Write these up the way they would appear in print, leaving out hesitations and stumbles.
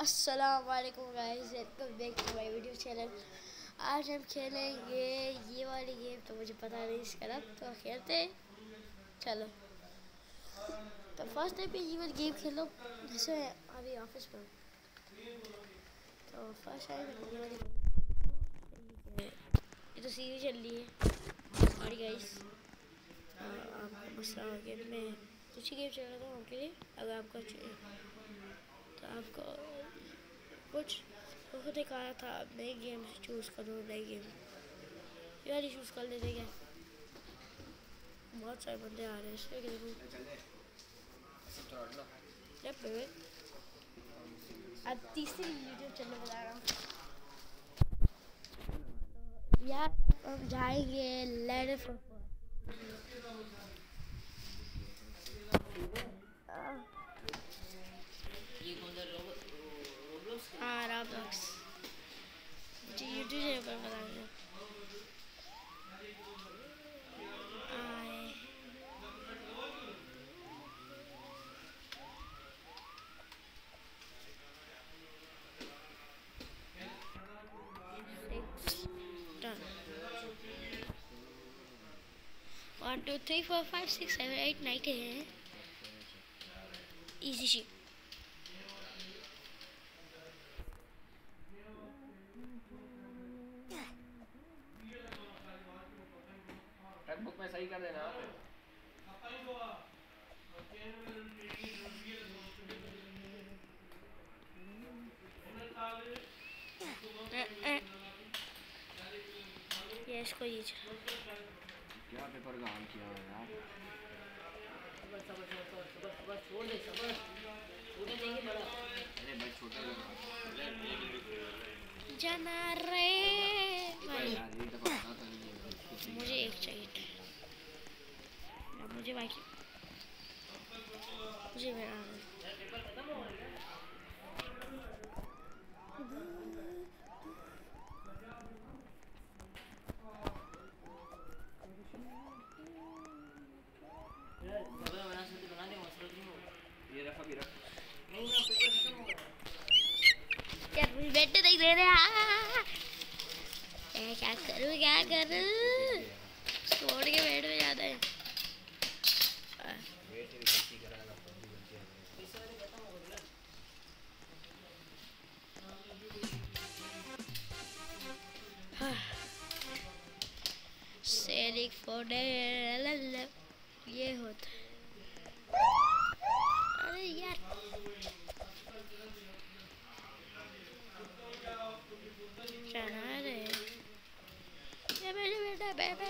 अस्सलाम वालेकुम guys, welcome back to my video channel. आज हम खेलेंगे ये वाली गेम, तो मुझे पता नहीं इसका नाम, तो खेलते हैं। चलो, तो फर्स्ट टाइम पे ये वाली गेम खेलो। जैसे अभी ऑफिस पर, तो फर्स्ट टाइम ये वाली गेम। ये तो सीरीज चल रही है। सॉरी गाइस, आपको मसला हो गया। मैं दूसरी गेम चल रहा था आपके लिए। अगर आपको तो आपको कुछ खुद एक आया था, नई गेम चूज़ करो। नई गेम यार ही चूज़ कर लेते क्या? बहुत सारे बंदे आ रहे हैं इसमें कि देखो। अब तीसरी वीडियो चलने बता रहा हूँ यार। हम जाएंगे लैडर फॉर रोब्लॉक्स। मुझे यूट्यूब चैनल पर बताएंगे। Done. 1 2 3 4 5 6 7 8 9 10. Easy sheet. बुक में सही कर देना। ये इसको ये क्या पेपर का हाल किया है यार। अरे भाई छोटा जाना रे भाई। यार ये दफा पता था नहीं। मुझे एक चाहिए ना, मुझे बाकी मुझे मेरा ये रखा भी रख। यार मुझे बैठने नहीं दे रहे। क्या करूँ छोड़ के बैठ में जाता है। शेरिक फोड़े ये होता है। अरे यार चना रे ये मेरे बेटा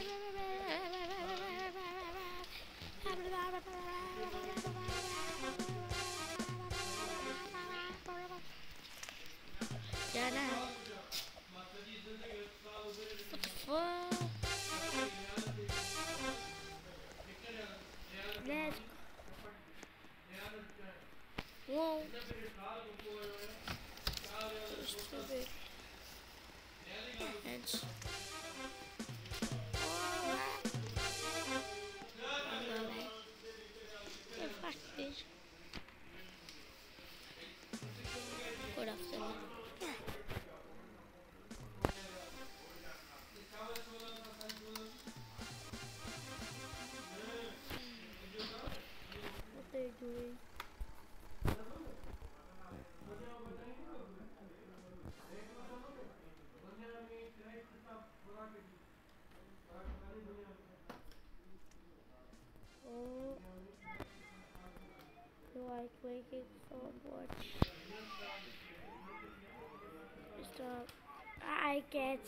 जाना। Let's whoa. Stupid. Heads. Fuck bitch. Good afternoon. What are you doing? Oh, do I click it so much? Stop. I can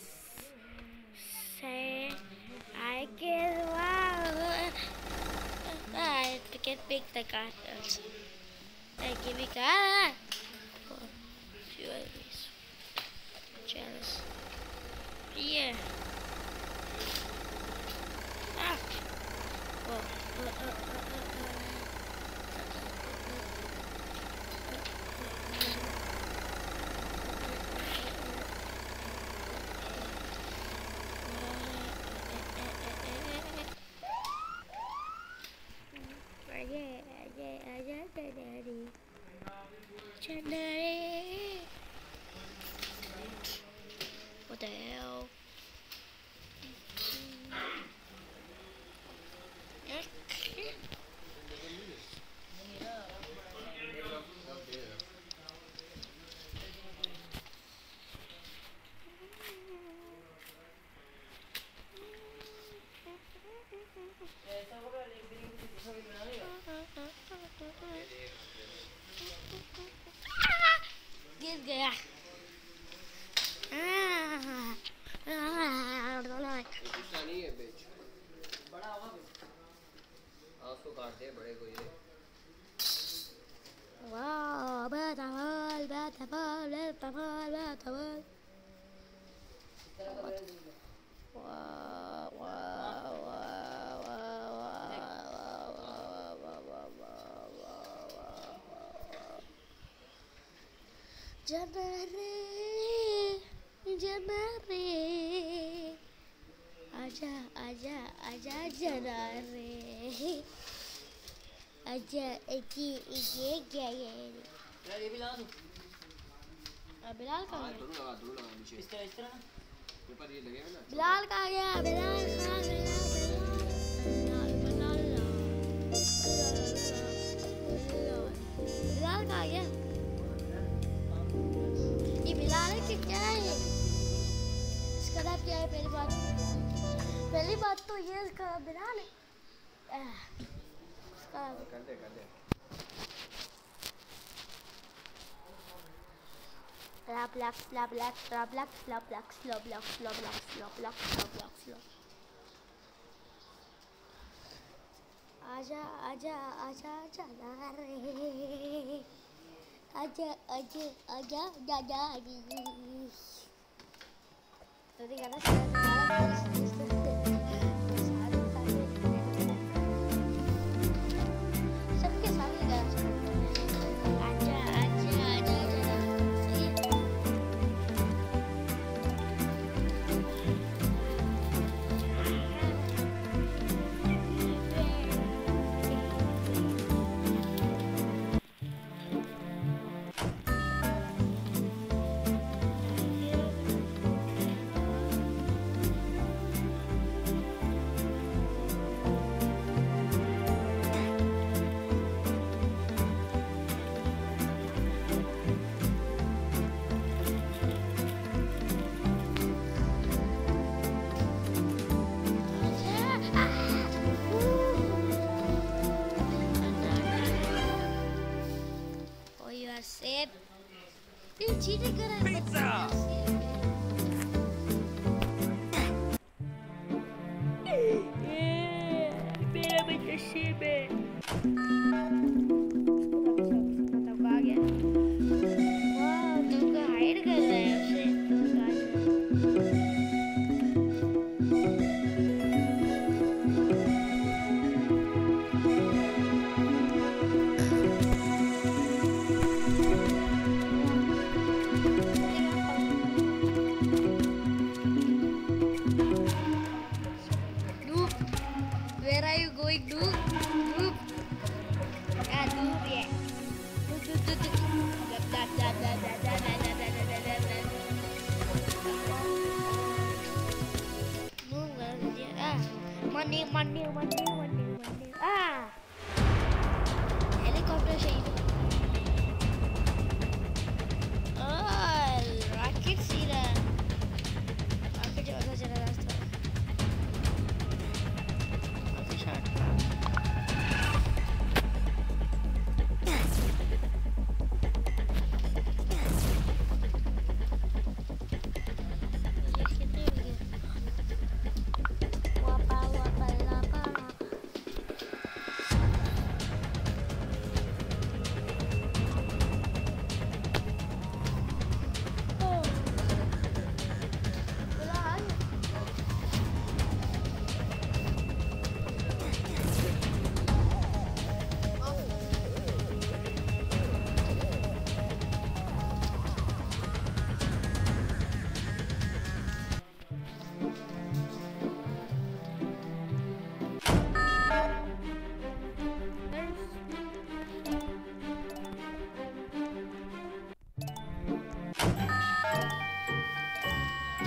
say I can wow. I can pick the card also. I give me card. Few enemies. Jealous. Yeah. Ah. Daddy. What the hell? गिर गया। दूसरा नहीं है बेच बड़ा होगा उसको काट दे बड़े को ये वाह beautiful beautiful beautiful beautiful wow wow जना रे आजा आजा आजा जना रे आजा ये क्या है यार ये भी लगा दूं बिलाल कहाँ गया दोनों लगा नीचे इस तरह ना पेपर ये लगेगा ना बिलाल कहाँ गया बिलाल कहाँ गया बिलाल कहाँ गया ये बिलाल है कि क्या है इसका नाम क्या है पहली बात तो ये इसका बिलाल है इसका कर दे Roblox आजा आजा आजा जना रे आजा आजा आजा दादा दी तो गाना सबके सामने गाना आजा आजा आजा आजा सही है Sip. You cheated कर रहा है मेरा बच्चा शिप है तब आ गया वाह तुमको हाइड कर रहा है उसे Where are you going, noob? Noob. Ah, noob, yeah. Noob. Blah, blah, blah, blah, blah, blah, blah, blah, blah, blah, blah, blah. Noob, ah. Money. Ah. Helicopter चाहिए. Oh, rocket सीधा. Rocket ज़्यादा चला रास्ता.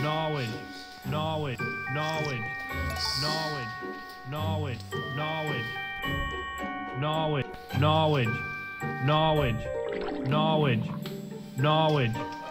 knowledge, knowledge, knowledge, knowledge, knowledge, knowledge, knowledge, knowledge, knowledge, knowledge, knowledge.